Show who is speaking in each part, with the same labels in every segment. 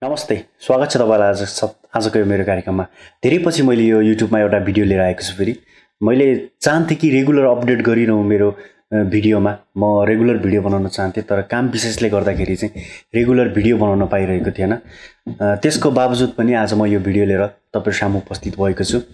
Speaker 1: नमस्ते, स्वागत छ तपाईलाई आजको यो मेरो कार्यक्रममा। धेरै पछि मैले यो युट्युबमा एउटा भिडियो लिएर आएको छु। फेरि मैले चाहन्थे कि रेगुलर अपडेट गरिरहँ मेरो भिडियोमा। म रेगुलर भिडियो बनाउन चाहन्थे, तर काम विशेषले गर्दाखेरि चाहिँ रेगुलर भिडियो बनाउन पाइरहेको थिएन। त्यसको बावजुद पनि आज म यो भिडियो लिएर तपाईहरु सामु उपस्थित भएको छु।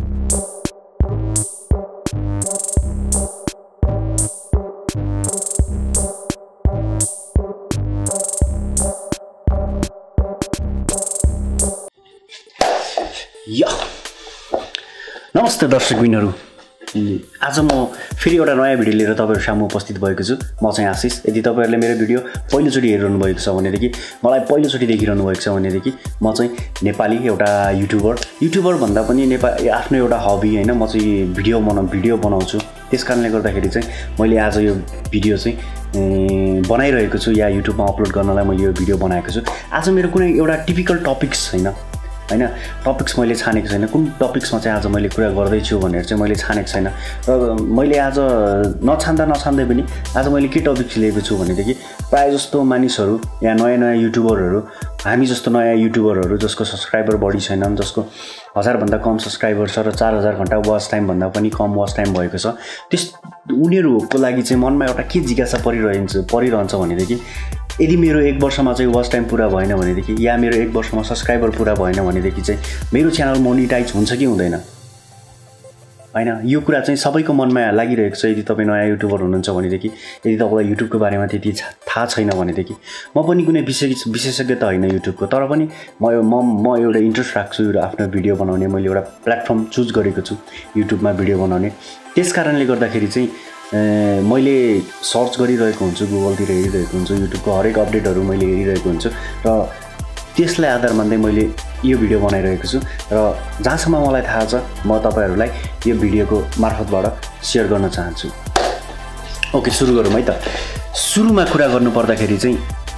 Speaker 1: नमस्ते दर्शकबिनहरु, आज म फेरि एउटा नयाँ भिडियो लिएर तपाईहरु सामु उपस्थित भएको छु। म चाहिँ आशिष। यदि तपाईहरुले मेरो भिडियो पहिलोचोटि हेरिरहनु भएको छ भनेदेखि, मलाई पहिलोचोटि देखिरहनु भएको छ भनेदेखि, म चाहिँ नेपाली एउटा युट्युबर भन्दा पनि नेपाली आफ्नो एउटा हबी हैन, म चाहिँ भिडियो बनाउँछु। त्यसकारणले गर्दाखेरि चाहिँ मैले आज यो भिडियो चाहिँ बनाइरहेको छु, या युट्युबमा अपलोड गर्नलाई मैले यो भिडियो बनाएको छु। आज मेरो कुनै एउटा टिपिकल टपिक्स छैन हैन, टपिक्स मैले छानेको छैन। कुन टपिक्समा चाहिँ आज मैले कुरा गर्दैछु भनेर चाहिँ मैले छानेको छैन। र मैले आज नछान्दै पनि आज मैले के टपिक्स लिएको छु भनेदेखि, प्राय जस्तो मानिसहरू या नयाँ युट्युबरहरू, हामी जस्तो नयाँ युट्युबरहरू जसको सब्सक्राइबर बढी छैनन्, जसको 1000 भन्दा कम सब्सक्राइबर छ र 4000 घण्टा वाच टाइम भन्दा पनि कम वाच टाइम भएको छ, उनीहरूको लागि चाहिँ मनमा एउटा के जिज्ञासा परिरहन्छ भनेदेखि, यदि मेरो 1 वर्षमा चाहिँ वाच टाइम पूरा भएन भनेदेखि, या मेरो 1 वर्षमा सब्सक्राइबर पूरा भएन भनेदेखि चाहिँ मेरो च्यानल मोनिटाइज हुन्छ कि हुँदैन हैन। यो कुरा चाहिँ सबैको मनमा लागिरहेको छ। यदि तपाईं नयाँ युट्युबर हुनुहुन्छ भनेदेखि, यदि तपाईलाई युट्युबको बारेमा त्यति थाहा छैन भनेदेखि, म पनि कुनै विशेषज्ञ त होइन युट्युबको, तर पनि म एउटा इन्ट्रेस्ट राख्छु आफ्नो भिडियो बनाउने। मैले एउटा प्लेटफर्म चुज गरेको छु युट्युबमा भिडियो बनाउने। त्यसकारणले गर्दाखेरि चाहिँ मैले सर्च गरिरहेको हुन्छु, गुगलतिर हेरिरहेको हुन्छु, युट्युबको हरेक अपडेटहरू मैले हेरिरहेको हुन्छु र त्यसलाई आधार मान्दै मैले यो भिडियो बनाइरहेको छु। र जहाँसम्म मलाई थाहा छ, म तपाईहरुलाई यो भिडियोको मार्फतबाट शेयर गर्न चाहन्छु। ओके, सुरु गरौँ है त। सुरुमा कुरा गर्नु पर्दाखेरि चाहिँ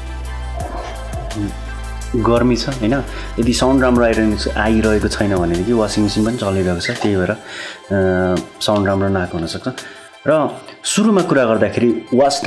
Speaker 1: गर्मी छ हैन। यदि साउन्ड राम्रो आइरहेको छैन भनेदेखि वाशिङ मेसिन पनि चलिरहेको छ, त्यही भएर साउन्ड राम्रो नआएको हुन सक्छ। र सुरुमा कुरा गर्दाखेरि वाच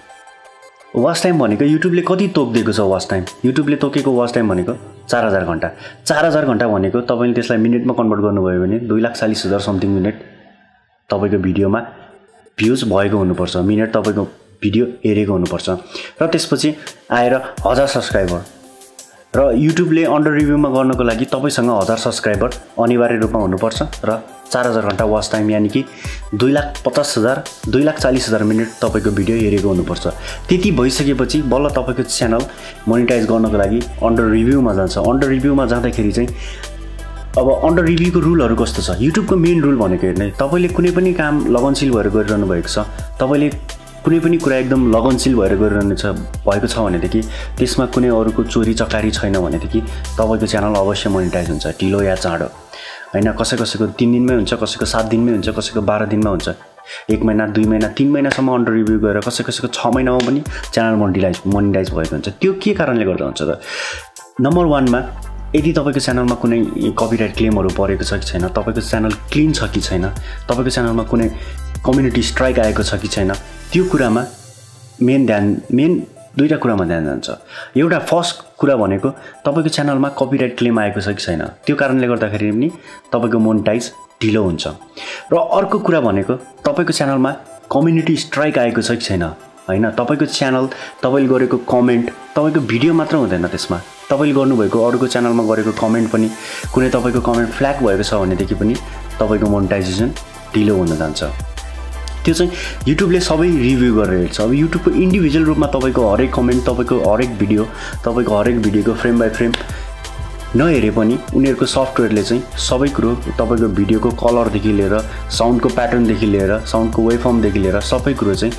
Speaker 1: टाइम भनेको युट्युबले कति तोकिदिएको छ वाच टाइम। युट्युबले तोकेको वाच टाइम भनेको 4000 घण्टा। 4000 घण्टा भनेको तपाईले त्यसलाई मिनेटमा कन्भर्ट गर्नुभयो भने 2,40,000 समथिङ मिनेट तपाईको भिडियोमा भ्युज भएको हुनुपर्छ, मिनेट तपाईको भिडियो हेरेको हुनुपर्छ। र त्यसपछि आएर 1000 सब्स्क्राइबर। र युट्युबले अन्डर रिभ्यूमा गर्नको लागि तपाईसँग 1000 सब्स्क्राइबर अनिवार्य रूपमा हुनुपर्छ र 4000 घण्टा वाच टाइम, यानी कि 2,50,000 2,40,000 मिनेट तपाईको भिडियो हेरेको हुनुपर्छ। त्यति भइसकेपछि बल्ल तपाईको च्यानल मोनेटाइज गर्नको लागि अन्डर रिभ्यूमा जान्छ। अन्डर रिभ्यूमा जाँदाखेरि चाहिँ अब अन्डर रिभ्यूको रुलहरु कस्तो छ, युट्युबको मेन रुल भनेको हेर्ने, तपाईले कुनै पनि काम लगनशील भएर गरिरहनु भएको छ, तपाईले कुनै पनि कुरा एकदम लगनशील भएर गरिरहनु भएको छ भनेदेखि, त्यसमा कुनै अरूको चोरी चकारी छैन भनेदेखि तपाईको च्यानल अवश्य मोनेटाइज हुन्छ, ढिलो या चाँडो हैन। कसैको 3 दिनमै हुन्छ, कसैको 7 दिनमै हुन्छ, कसैको 12 दिनमा हुन्छ, 1 महिना 2 महिना 3 महिनासम्म अन्डर रिभ्यू गरेर कसैको 6 महिनामा पनि च्यानल मोनेटाइज भएको हुन्छ। त्यो के कारणले गर्दा हुन्छ त? नम्बर 1 मा यदि तपाईको च्यानलमा कुनै कपिराइट क्लेमहरु परेको छ कि छैन, तपाईको च्यानल क्लीन छ कि छैन, तपाईको च्यानलमा कुनै कम्युनिटी स्ट्राइक आएको छ कि छैन, त्यो कुरामा मेन दुईटा कुरामा ध्यान जान्छ। एउटा फर्स्ट कुरा भनेको तपाईको च्यानलमा कपिराइट क्लेम आएको छ कि छैन, त्यो कारणले गर्दाखेरि पनि तपाईको मोनेटाइज ढिलो हुन्छ। र अर्को कुरा भनेको तपाईको च्यानलमा कम्युनिटी स्ट्राइक आएको छ कि छैन हैन। तपाईको च्यानल, तपाईले गरेको कमेन्ट, तपाईको भिडियो मात्र हुँदैन, त्यसमा तपाईले गर्नुभएको अरूको च्यानलमा गरेको कमेन्ट पनि, कुनै तपाईको कमेन्ट फ्ल्याग भएको छ भनेदेखि पनि तपाईको मोनेटाइजेसन ढिलो हुन जान्छ। त्यो चाहिँ युट्युबले सबै रिभ्यू गरेर हेर्छ। अब युट्युबको इन्डिभिजुअल रूपमा तपाईको हरेक कमेन्ट, तपाईको हरेक भिडियो, तपाईको हरेक भिडियोको फ्रेम बाइ फ्रेम नहेरे पनि उनीहरुको सफ्टवेयरले चाहिँ सबै कुरो, तपाईको भिडियोको कलरदेखि लिएर, साउन्डको प्याटर्नदेखि लिएर, साउन्डको वेभफर्मदेखि लिएर सबै कुरो चाहिँ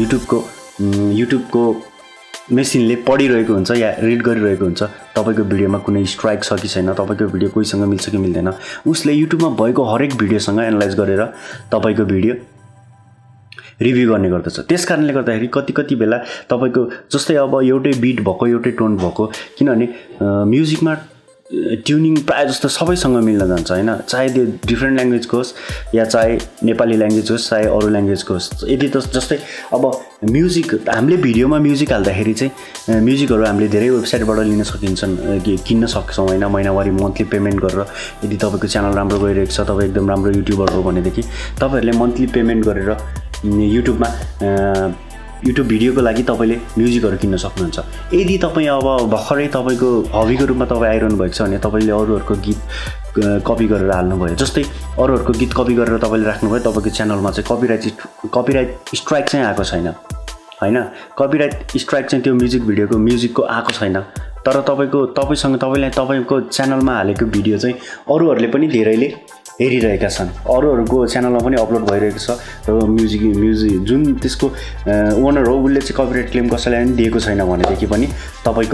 Speaker 1: युट्युबको मेसिनले पढिरहेको हुन्छ या रिड गरिरहेको हुन्छ। तपाईको भिडियोमा कुनै स्ट्राइक छ कि छैन, तपाईको भिडियो कोहीसँग मिल्छ कि मिल्दैन, उसले युट्युबमा भएको हरेक भिडियोसँग एनालाइज गरेर तपाईको भिडियो रिभ्यू गर्ने गर्दछ। त्यसकारणले गर्दाखेरि कति बेला तपाईको जस्तै अब एउटै बिट भएको, एउटै टोन भएको, किनभने म्युजिकमा ट्युनिङ प्रायः जस्तो सबैसँग मिल्न जान्छ हैन, चाहे त्यो डिफ्रेन्ट ल्याङ्ग्वेजको होस् या चाहे नेपाली ल्याङ्ग्वेज होस् चाहे अरू ल्याङ्ग्वेजको होस्। यदि त जस्तै अब म्युजिक हामीले भिडियोमा म्युजिक हाल्दाखेरि चाहिँ म्युजिकहरू हामीले धेरै वेबसाइटबाट लिन सकिन्छन्, किन्न सक्छौँ हैन, महिनावारी मन्थली पेमेन्ट गरेर। यदि तपाईँको च्यानल राम्रो गइरहेको छ, तपाईँ एकदम राम्रो युट्युबर हो भनेदेखि तपाईँहरूले मन्थली पेमेन्ट गरेर युट्युबमा युट्युब भिडियोको लागि तपाईँले म्युजिकहरू किन्न सक्नुहुन्छ। यदि तपाईँ अब भर्खरै तपाईँको हबीको रूपमा तपाईँ आइरहनु भएको छ भने तपाईँले अरूहरूको गीत कपी गरेर हाल्नुभयो, जस्तै अरूहरूको गीत कपी गरेर तपाईँले राख्नुभयो, तपाईँको च्यानलमा चाहिँ कपिराइट स्ट्राइक चाहिँ आएको छैन हैन, कपिराइट स्ट्राइक चाहिँ त्यो म्युजिकको आएको छैन। तर तपाईँको च्यानलमा हालेको भिडियो चाहिँ अरूहरूले पनि धेरैले हेरिरहेका छन्, अरूहरूको च्यानलमा पनि अपलोड भइरहेको छ र म्युजिक जुन त्यसको ओनर हो उसले चाहिँ कपिराइट क्लेम कसैलाई पनि दिएको छैन भनेदेखि पनि तपाईँको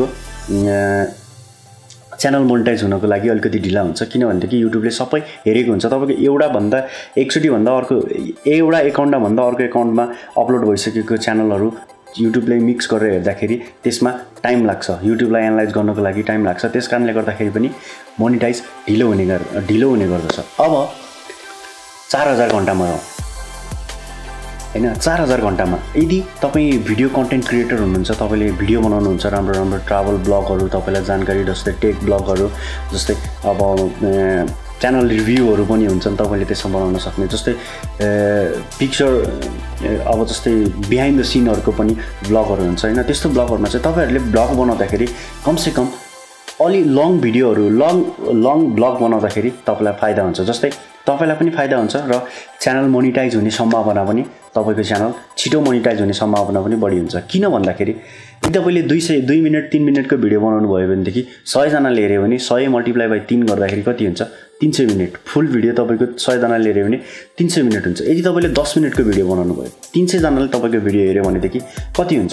Speaker 1: च्यानल मोनेटाइज हुनको लागि अलिकति ढिला हुन्छ, किनभनेदेखि युट्युबले सबै हेरेको हुन्छ। तपाईँको एकचोटि एउटा एकाउन्टमा अर्को एकाउन्टमा अपलोड भइसकेको च्यानलहरू युट्युबले मिक्स गरेर हेर्दाखेरि त्यसमा टाइम लाग्छ, युट्युबलाई एनालाइज गर्नको लागि टाइम लाग्छ। त्यस कारणले गर्दाखेरि पनि मोनेटाइज ढिलो हुने गर्दछ। अब 4000 घण्टामा हो हैन, 4000 घण्टामा यदि तपाईँ भिडियो कन्टेन्ट क्रिएटर हुनुहुन्छ, तपाईँले भिडियो बनाउनुहुन्छ, राम्रो ट्राभल ब्लगहरू, तपाईँलाई जानकारी जस्तै टेक ब्लगहरू, जस्तै अब च्यानल रिभ्यूहरू पनि हुन्छन्, तपाईँले त्यसमा बनाउन सक्ने, जस्तै पिक्चर अब जस्तै बिहाइन्ड द सिनहरूको पनि ब्लगहरू हुन्छ हैन। त्यस्तो ब्लगहरूमा चाहिँ तपाईँहरूले ब्लग बनाउँदाखेरि कमसेकम अलि लङ भिडियोहरू लङ ब्लग बनाउँदाखेरि तपाईँलाई फाइदा हुन्छ, जस्तै तपाईँलाई पनि फाइदा हुन्छ र च्यानल मोनिटाइज हुने सम्भावना पनि, तपाईँको च्यानल छिटो मोनिटाइज हुने सम्भावना पनि बढी हुन्छ। किन भन्दाखेरि यदि तपाईँले 2 मिनट 3 मिनटको भिडियो बनाउनु भयो भनेदेखि 100 जनाले हेऱ्यो भने 100 मल्टिप्लाई बाई 3 गर्दाखेरि कति हुन्छ? 300 मिनट। फुल भिडियो तपाईँको 100 जनाले हेऱ्यो भने 300 मिनट हुन्छ। यदि तपाईँले 10 मिनटको भिडियो बनाउनु भयो, 300 जनाले तपाईँको भिडियो हेऱ्यो भनेदेखि कति हुन्छ?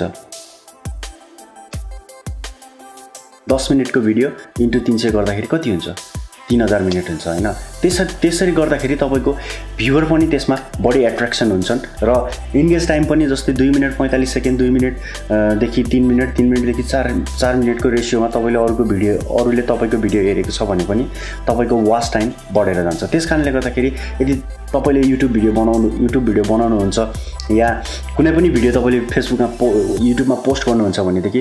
Speaker 1: 10 मिनटको भिडियो इन्टु 300 गर्दाखेरि कति हुन्छ? 3000 मिनट हुन्छ हैन। त्यसरी गर्दाखेरि तपाईँको भ्युअर पनि त्यसमा बढी एट्र्याक्सन हुन्छन् र इन्गेज टाइम पनि जस्तै 2 मिनट 45 सेकेन्ड, 2 मिनटदेखि 3 मिनट, 3 मिनटदेखि 4 मिनटको रेसियोमा तपाईँले अरूले तपाईँको भिडियो हेरेको छ भने पनि तपाईँको वाच टाइम बढेर जान्छ। त्यस कारणले गर्दाखेरि यदि तपाईँले युट्युब भिडियो बनाउनुहुन्छ या कुनै पनि भिडियो तपाईँले फेसबुकमा युट्युबमा पोस्ट गर्नुहुन्छ भनेदेखि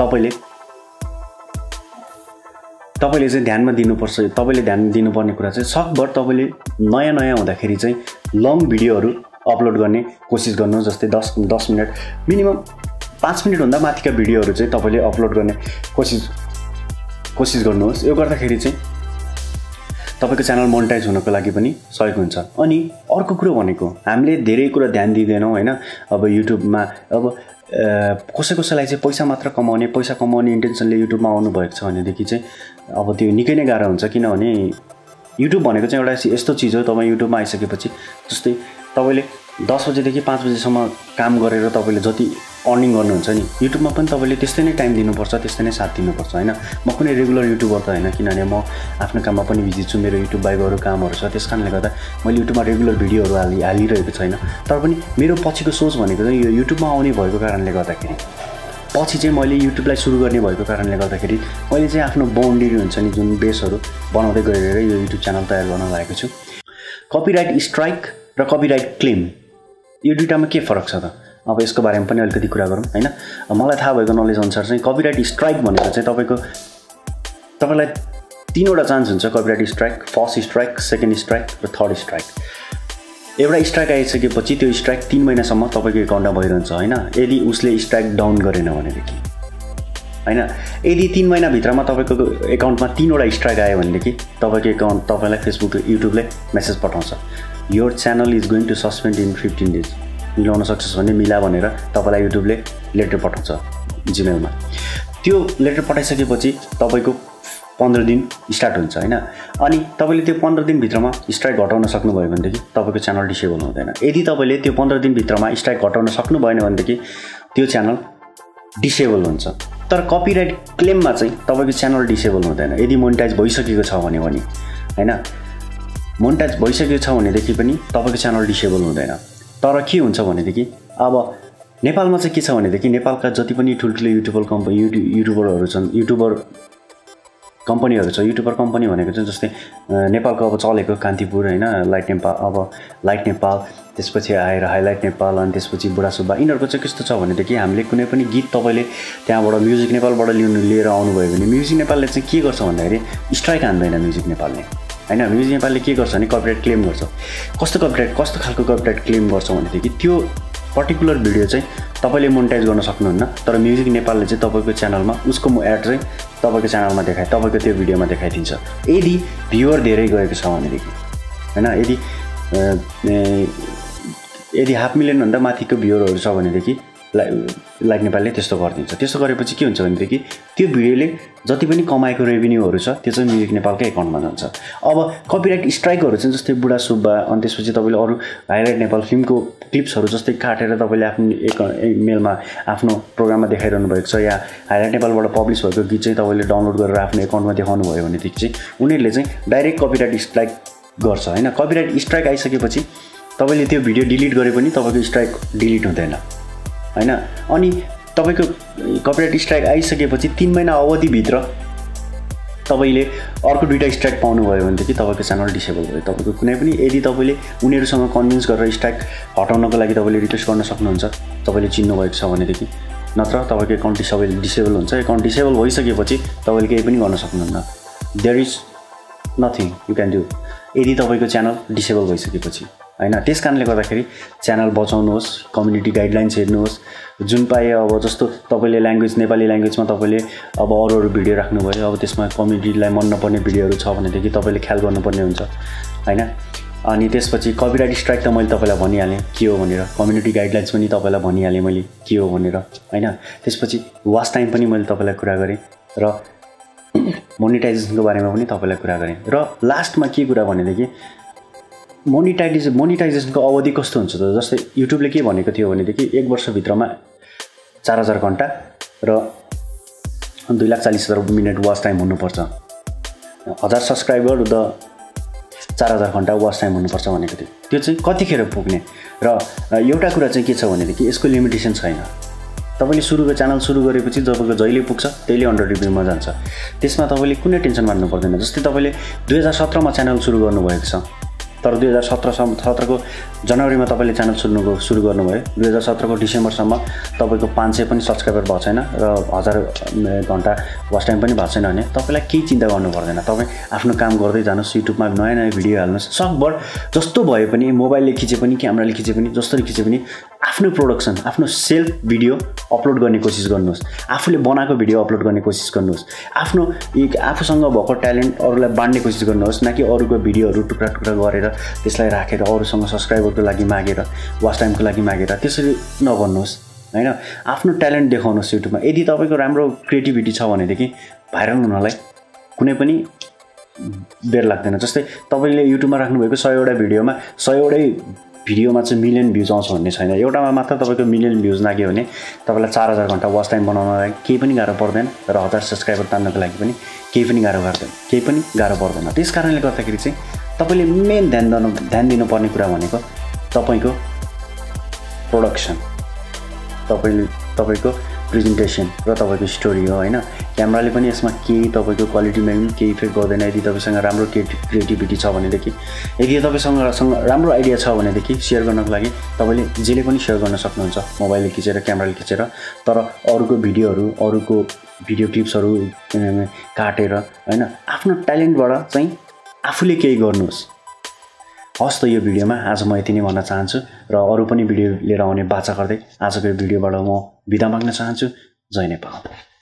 Speaker 1: तपाईँले चाहिँ ध्यानमा दिनुपर्छ। तपाईँले ध्यान दिनुपर्ने कुरा चाहिँ सकभर तपाईँले नयाँ हुँदाखेरि चाहिँ लङ भिडियोहरू अपलोड गर्ने कोसिस गर्नु, जस्तै 10 मिनट मिनिमम 5 मिनटभन्दा माथिका भिडियोहरू चाहिँ तपाईँले अपलोड गर्ने कोसिस गर्नुहोस्। यो गर्दाखेरि चाहिँ तपाईँको च्यानल मोनेटाइज हुनको लागि पनि सहयोग हुन्छ। अनि अर्को कुरो भनेको हामीले धेरै कुरा ध्यान दिँदैनौँ हैन। अब युट्युबमा अब कसैलाई चाहिँ पैसा कमाउने इन्टेन्सनले युट्युबमा आउनु भएको छ भनेदेखि चाहिँ अब त्यो निकै नै गाह्रो हुन्छ, किनभने युट्युब भनेको चाहिँ एउटा यस्तो चिज हो। तपाईँ युट्युबमा आइसकेपछि जस्तै तपाईँले 10 बजेदेखि 5 बजेसम्म काम गरेर तपाईँले जति अर्निङ गर्नुहुन्छ नि, युट्युबमा पनि तपाईँले त्यस्तै नै टाइम दिनुपर्छ, त्यस्तै नै साथ दिनुपर्छ हैन। म कुनै रेगुलर युट्युबर त हैन, किनभने म आफ्नो काममा पनि बिजी छु, मेरो युट्युब बाहेक अरू कामहरू छ। त्यस कारणले गर्दा मैले युट्युबमा रेगुलर भिडियोहरू हालिरहेको छैन। तर पनि मेरो पछिको सोच भनेको चाहिँ यो युट्युबमा आउने भएको कारणले गर्दाखेरि, पछि चाहिँ मैले युट्युबलाई सुरु गर्ने भएको कारणले गर्दाखेरि मैले चाहिँ आफ्नो बाउन्ड्री हुन्छ नि, जुन बेसहरू बनाउँदै गएर यो युट्युब च्यानल तयार गर्न लागेको छु। कपिराइट स्ट्राइक र कपिराइट क्लेम यो दुईटामा के फरक छ त? अब यसको बारेमा पनि अलिकति कुरा गरौँ हैन। मलाई थाहा भएको नलेज अनुसार चाहिँ कपिराइट स्ट्राइक भनेको चाहिँ तपाईँलाई 3वटा चान्स हुन्छ copyright strike, first strike, second strike र थर्ड स्ट्राइक। एउटा स्ट्राइक आइसकेपछि त्यो स्ट्राइक 3 महिनासम्म तपाईँको एकाउन्टमा भइरहन्छ हैन, यदि उसले स्ट्राइक डाउन गरेन भनेदेखि हैन। यदि 3 महिनाभित्रमा तपाईँको एकाउन्टमा 3वटा स्ट्राइक आयो भनेदेखि तपाईँलाई फेसबुक युट्युबले मेसेज पठाउँछ, your channel is going to suspend in 15 days. मिलाउन सक्छस् भने मिला भनेर तपाईँलाई युट्युबले लेटर पठाउँछ जिमेलमा। त्यो लेटर पठाइसकेपछि तपाईँको 15 दिन स्टार्ट हुन्छ हैन। अनि तपाईँले त्यो 15 दिनभित्रमा स्ट्राइक घटाउन सक्नुभयो भनेदेखि तपाईँको च्यानल डिसेबल हुँदैन। यदि तपाईँले त्यो 15 दिनभित्रमा स्ट्राइक घटाउन सक्नु भएन भनेदेखि त्यो च्यानल डिसेबल हुन्छ। तर कपिराइट क्लेममा चाहिँ तपाईँको च्यानल डिसेबल हुँदैन यदि मोनेटाइज भइसकेको छ भने पनि हैन। मोनेटाइज भइसकेको छ भनेदेखि पनि तपाईँको च्यानल डिसेबल हुँदैन। तर के हुन्छ भनेदेखि अब नेपालमा चाहिँ के छ भनेदेखि नेपालका जति पनि ठुल्ठुलो युट्युबरहरू छन्, कम्पनीहरू छ युट्युबर कम्पनी भनेको चाहिँ जस्तै नेपालको अब चलेको कान्तिपुर होइन लाइट नेपाल त्यसपछि आएर हाइलाइट नेपाल अनि त्यसपछि बुढा सुब्बा यिनीहरूको चाहिँ कस्तो छ भनेदेखि हामीले कुनै पनि गीत तपाईँले त्यहाँबाट म्युजिक नेपालबाट लिएर आउनुभयो भने म्युजिक नेपालले चाहिँ के गर्छ भन्दाखेरि स्ट्राइक हान्दैन म्युजिक नेपालले होइन म्युजिक नेपालले के गर्छ भने कपिराइट क्लेम गर्छ कस्तो खालको कपिराइट क्लेम गर्छ भनेदेखि त्यो पर्टिकुलर भिडियो चाहिँ तपाईँले मोनेटाइज गर्न सक्नुहुन्न तर म्युजिक नेपालले चाहिँ तपाईँको च्यानलमा उसको एड चाहिँ तपाईँको च्यानलमा तपाईँको त्यो भिडियोमा देखाइदिन्छ यदि भ्युअर धेरै गएको छ भनेदेखि होइन यदि 500,000 भन्दा माथिको भ्युअरहरू छ भनेदेखि लाइक नेपालले त्यस्तो गरिदिन्छ त्यसो गरेपछि के हुन्छ भनेदेखि त्यो भिडियोले जति पनि कमाएको रेभेन्यूहरू छ त्यो चाहिँ म्युजिक नेपालकै एकाउन्टमा जान्छ अब कपिराइट स्ट्राइकहरू चाहिँ जस्तै बुढा सुब्बा अनि त्यसपछि तपाईँले अरू हाइलाइट नेपाल फिल्मको क्लिप्सहरू जस्तै काटेर तपाईँले आफ्नो मेलमा आफ्नो प्रोग्राममा देखाइरहनु भएको छ या हाइलाइट नेपालबाट पब्लिस भएको गीत चाहिँ तपाईँले डाउनलोड गरेर आफ्नो एकाउन्टमा देखाउनु भयो भनेदेखि चाहिँ उनीहरूले चाहिँ डाइरेक्ट कपिराइट स्ट्राइक गर्छ होइन कपिराइट स्ट्राइक आइसकेपछि तपाईँले त्यो भिडियो डिलिट गरे पनि तपाईँको स्ट्राइक डिलिट हुँदैन होइन अनि तपाईँको कपिराइट स्ट्राइक आइसकेपछि 3 महिना अवधिभित्र तपाईँले अर्को 2टा स्ट्राइक पाउनुभयो भनेदेखि तपाईँको च्यानल डिसेबल भयो तपाईँको कुनै पनि यदि तपाईँले उनीहरूसँग कन्भिन्स गरेर स्ट्राइक हटाउनको लागि तपाईँले रिक्वेस्ट गर्न सक्नुहुन्छ तपाईँले चिन्नुभएको छ भनेदेखि नत्र तपाईँको एकाउन्ट डिसेबल हुन्छ एकाउन्ट डिसेबल भइसकेपछि तपाईँले केही पनि गर्न सक्नुहुन्न there is nothing you can do यदि तपाईँको च्यानल डिसेबल भइसकेपछि होइन त्यस कारणले गर्दाखेरि च्यानल बचाउनुहोस् कम्युनिटी गाइडलाइन्स हेर्नुहोस् जुन पाए अब जस्तो तपाईँले ल्याङ्ग्वेज नेपाली ल्याङ्ग्वेजमा तपाईँले अब अरू भिडियो राख्नुभयो अब त्यसमा कम्युनिटीलाई मन नपर्ने भिडियोहरू छ भनेदेखि तपाईँले ख्याल गर्नुपर्ने हुन्छ होइन अनि त्यसपछि कपिराइट स्ट्राइक त मैले तपाईँलाई भनिहालेँ के हो भनेर कम्युनिटी गाइडलाइन्स पनि तपाईँलाई भनिहालेँ मैले के हो भनेर होइन त्यसपछि वाच टाइम पनि मैले तपाईँलाई कुरा गरेँ र मोनिटाइजेसनको बारेमा पनि तपाईँलाई कुरा गरेँ र लास्टमा के कुरा भनेदेखि मोनिटाइजेसनको अवधि कस्तो हुन्छ त जस्तै युट्युबले के भनेको थियो भनेदेखि 1 वर्षभित्रमा 4000 घन्टा र 2,40,000 मिनट वाच टाइम हुनुपर्छ 1000 सब्सक्राइबर र 4000 घन्टा वाच टाइम हुनुपर्छ भनेको थियो त्यो चाहिँ कतिखेर पुग्ने र एउटा कुरा चाहिँ के छ भनेदेखि यसको लिमिटेसन छैन तपाईँले च्यानल सुरु गरेपछि तपाईँको जहिले पुग्छ त्यहिले अन्डर रिभ्यूमा जान्छ त्यसमा तपाईँले कुनै टेन्सन मान्नु पर्दैन जस्तै तपाईँले 2017 मा च्यानल सुरु गर्नुभएको छ तर 2017 को जनवरीमा तपाईँले च्यानल सुरु गर्नुभयो 2017 को डिसेम्बरसम्म तपाईँको 500 पनि सब्सक्राइबर भएको छैन र 1000 घन्टा वाच टाइम पनि भएको छैन भने तपाईँलाई केही चिन्ता गर्नु पर्दैन तपाईँ आफ्नो काम गर्दै जानुहोस् युट्युबमा नयाँ भिडियो हाल्नुहोस् सकभर जस्तो भए पनि मोबाइलले खिचे पनि क्यामेराले खिचे पनि जसरी खिचे पनि आफ्नो प्रोडक्सन आफ्नो सेल्फ भिडियो अपलोड गर्ने कोसिस गर्नुहोस् आफूले बनाएको भिडियो अपलोड गर्ने कोसिस गर्नुहोस् आफूसँग भएको ट्यालेन्ट अरूलाई बाँड्ने कोसिस गर्नुहोस् न कि अरूको भिडियोहरू टुक्रा गरेर त्यसलाई राखेर अरूसँग सब्सक्राइबरको लागि मागेर वाच टाइमको लागि मागेर त्यसरी नगर्नुहोस् हैन आफ्नो ट्यालेन्ट देखाउनुहोस् युट्युबमा यदि तपाईको राम्रो क्रिएटिभिटी छ भनेदेखि भाइरल हुनलाई कुनै पनि बेर लाग्दैन जस्तै तपाईले युट्युबमा राख्नु भएको 100 वटा भिडियोमा 100 वटै भिडियोमा चाहिँ मिलियन भ्युज आउँछ भन्ने छैन एउटामा मात्र तपाईको मिलियन भ्युज लाग्यो भने तपाईलाई 4000 घण्टा वाच टाइम बनाउनलाई केही पनि गाह्रो पर्दैन र 1000 सब्स्क्राइबर तान्नको लागि पनि केही पनि गाह्रो पर्दैन त्यसकारणले गर्दाखेरि चाहिँ तपाईले मेन ध्यान दिनुपर्ने कुरा भनेको तपाईको प्रोडक्सन तपाईको प्रेजेन्टेसन र तपाईको स्टोरी हो हैन क्यामेराले पनि यसमा केही तपाईको क्वालिटीमा पनि केही इफेक्ट गर्दैन यदि तपाईसँग राम्रो क्रिएटिभिटी छ भनेदेखि यदि तपाईसँग राम्रो आइडिया छ भनेदेखि शेयर गर्नको लागि तपाईले जेले पनि शेयर गर्न सक्नुहुन्छ मोबाइलले खिचेर क्यामेराले खिचेर तर अरूको भिडियो क्लिप्सहरु काटेर हैन आफ्नो ट्यालेन्टबाट चाहिँ आफूले केही गर्नुहोस् हस् त यो भिडियोमा आज म यति नै भन्न चाहन्छु र अरु पनि भिडियो लिएर आउने बाचा गर्दै आजको यो भिडियोबाट म बिदा माग्न चाहन्छु जय नेपाल।